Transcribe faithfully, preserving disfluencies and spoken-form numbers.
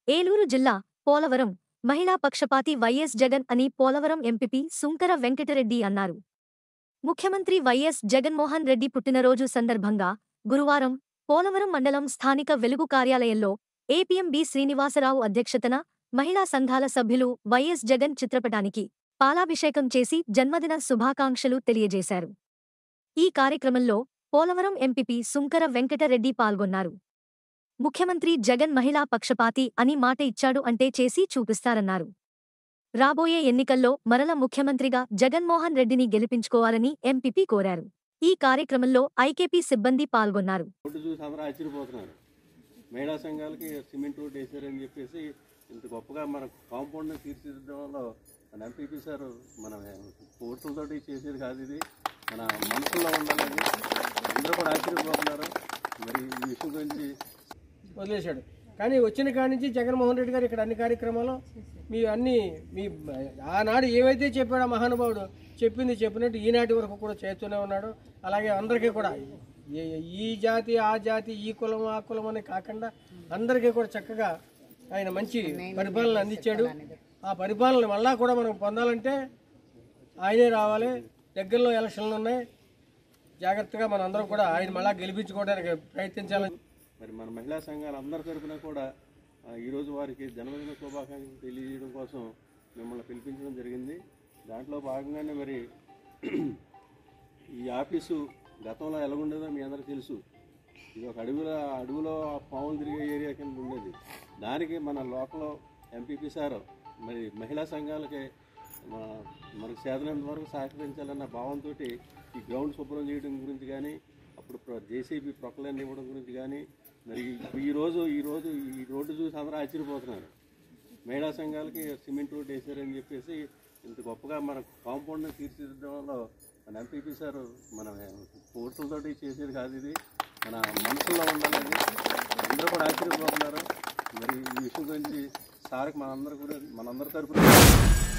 ఏలూరు జిల్లా పోలవరం మహిళా పక్షపాతి వైఎస్ జగన్ అని పోలవరం ఎంపీపీ సుంకర వెంకటరెడ్డి అన్నారు. ముఖ్యమంత్రి వైఎస్ జగన్మోహన్ రెడ్డి పుట్టినరోజు సందర్భంగా గురువారం పోలవరం మండలం స్థానిక వెలుగు కార్యాలయంలో ఏపీఎం బి శ్రీనివాసరావు అధ్యక్షతన మహిళా సంఘాల సభ్యులు వైఎస్ జగన్ చిత్రపటానికి పాలాభిషేకం చేసి జన్మదిన శుభాకాంక్షలు తెలియజేశారు. ఈ కార్యక్రమంలో పోలవరం ఎంపీపీ సుంకర వెంకటరెడ్డి పాల్గొన్నారు. ముఖ్యమంత్రి జగన్ మహిళా పక్షపాతి అని మాట ఇచ్చాడు అంటే చేసి చూపిస్తారన్నారు. రాబోయే ఎన్నికల్లో మరల ముఖ్యమంత్రిగా జగన్మోహన్ రెడ్డిని గెలిపించుకోవాలని ఎంపీపీ కోరారు. ఈ కార్యక్రమంలో ఐకేపీ సిబ్బంది పాల్గొన్నారు. మహిళా సంఘాలకి సిమెంట్ రోడ్ వేసారని చెప్పేసి ఇంత గొప్పగా మన కాంపౌండ్ని తీర్చిదిద్దడంలో మన ఎంపీపీ సార్ మన కోర్టులతో చేసేది కాదు, ఇది మన మనసులో ఉండాలని అందరూ కూడా ఆశ్చర్యపోతున్నారు. మరి ఈ విషయం గురించి వదిలేశాడు. కానీ వచ్చిన కాడి నుంచి జగన్మోహన్ రెడ్డి గారు ఇక్కడ అన్ని కార్యక్రమాలు మీ అన్ని మీ ఆనాడు ఏవైతే చెప్పాడో మహానుభావుడు చెప్పింది చెప్పినట్టు ఈనాటి వరకు కూడా చేస్తూనే ఉన్నాడు. అలాగే అందరికీ కూడా ఈ జాతి ఆ జాతి ఈ కులం ఆ కులం అని కాకుండా అందరికీ కూడా చక్కగా ఆయన మంచి పరిపాలన అందించాడు. ఆ పరిపాలన మళ్ళా కూడా మనం పొందాలంటే ఆయనే రావాలి. దగ్గరలో ఎలక్షన్లు ఉన్నాయి, జాగ్రత్తగా మనం అందరం కూడా ఆయన మళ్ళా గెలిపించుకోవడానికి ప్రయత్నించాలని మరి మన మహిళా సంఘాలు అందరి తరఫున కూడా ఈరోజు వారికి జన్మదిన శుభాకాంక్షలు తెలియజేయడం కోసం మిమ్మల్ని పిలిపించడం జరిగింది. దాంట్లో భాగంగానే మరి ఈ ఆఫీసు గతంలో ఎలాగుండేదో మీ అందరికీ తెలుసు. ఇది ఒక అడవిలో అడవిలో పాములు తిరిగే ఏరియా కింద ఉండేది. దానికి మన లోకల్ ఎంపీపీ సార్ మరి మహిళా సంఘాలకి మనకు చేతనంత వరకు సహకరించాలన్న భావంతో ఈ గ్రౌండ్ శుభ్రం చేయడం గురించి కానీ, అప్పుడు జేసీబీ ప్రొక్లైన్ ఇవ్వడం గురించి కానీ, మరి ఈరోజు ఈరోజు ఈ రోడ్డు చూసి అందరూ ఆశ్చర్యపోతున్నారు. మహిళా సంఘాలకి సిమెంట్ రోడ్ వేసారని చెప్పేసి ఇంత గొప్పగా మన కాంపౌండ్ని తీర్చిదిద్దడంలో మన ఎంపీపీ సార్ మన కోర్టులతో చేసేది కాదు, ఇది మన మనసులో ఉండాలని అందరూ కూడా ఆశ్చర్యపోతున్నారు. మరి ఈ విషయం గురించి సార్కి మనందరూ కూడా మనందరి తరఫున